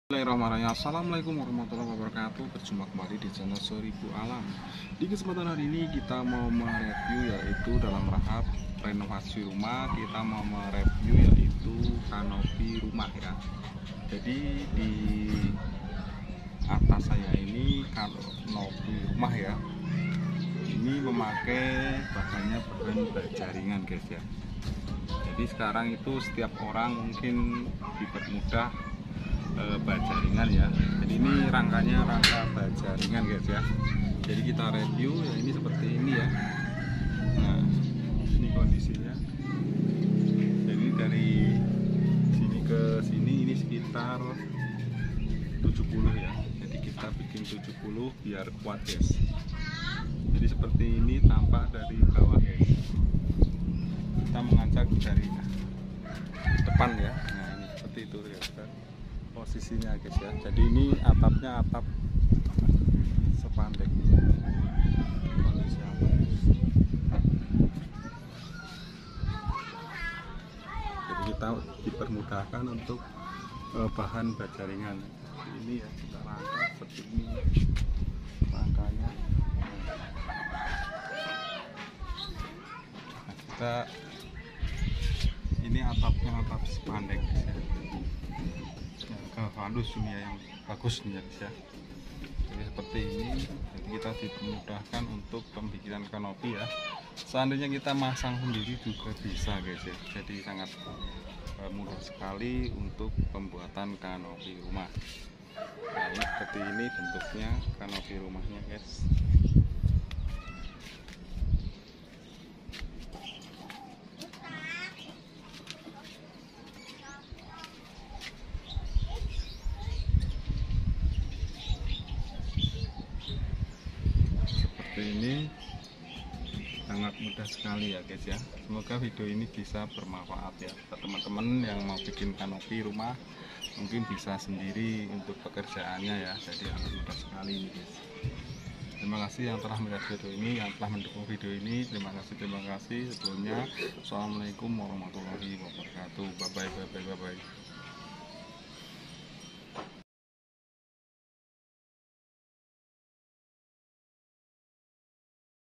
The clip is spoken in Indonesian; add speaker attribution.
Speaker 1: Bismillahirrahmanirrahim. Assalamualaikum warahmatullahi wabarakatuh. Berjumpa kembali di channel Seribu Alam. Di kesempatan hari ini kita mau mereview yaitu dalam rangka renovasi rumah. Kita mau mereview yaitu kanopi rumah ya. Jadi di atas saya ini kanopi rumah ya. Ini memakai bahannya bahan bajaringan guys ya. Jadi sekarang itu setiap orang mungkin dipermudah bajaringan ya. Jadi ini rangkanya rangka bajaringan guys ya. Jadi kita review ya, ini seperti ini ya. Nah ini kondisinya. Jadi dari sini ke sini ini sekitar 70 ya. Jadi kita bikin 70 biar kuat guys. Jadi seperti ini tampak dari bawah guys. Kita mengajak dari depan ya. Nah ini seperti itu guys posisinya guys ya. Jadi ini atapnya atap sepandek kondisi atap. Jadi kita dipermudahkan untuk bahan bajaringan. Jadi ini ya kita rangka seperti ini rangkanya. Nah, kita ini atapnya atap sepandek guys ya. Halus ini ya, yang bagus nih ya. Jadi seperti ini. Jadi kita dipermudahkan untuk pembikinan kanopi ya. Seandainya kita masang sendiri juga bisa guys ya. Jadi sangat mudah sekali untuk pembuatan kanopi rumah. Nah ini seperti ini bentuknya kanopi rumahnya guys. Ini sangat mudah sekali ya guys ya. Semoga video ini bisa bermanfaat ya buat teman-teman yang mau bikin kanopi rumah, mungkin bisa sendiri untuk pekerjaannya ya. Jadi sangat mudah sekali ini guys. Terima kasih yang telah melihat video ini, yang telah mendukung video ini. Terima kasih sebelumnya. Assalamualaikum warahmatullahi wabarakatuh. Bye bye.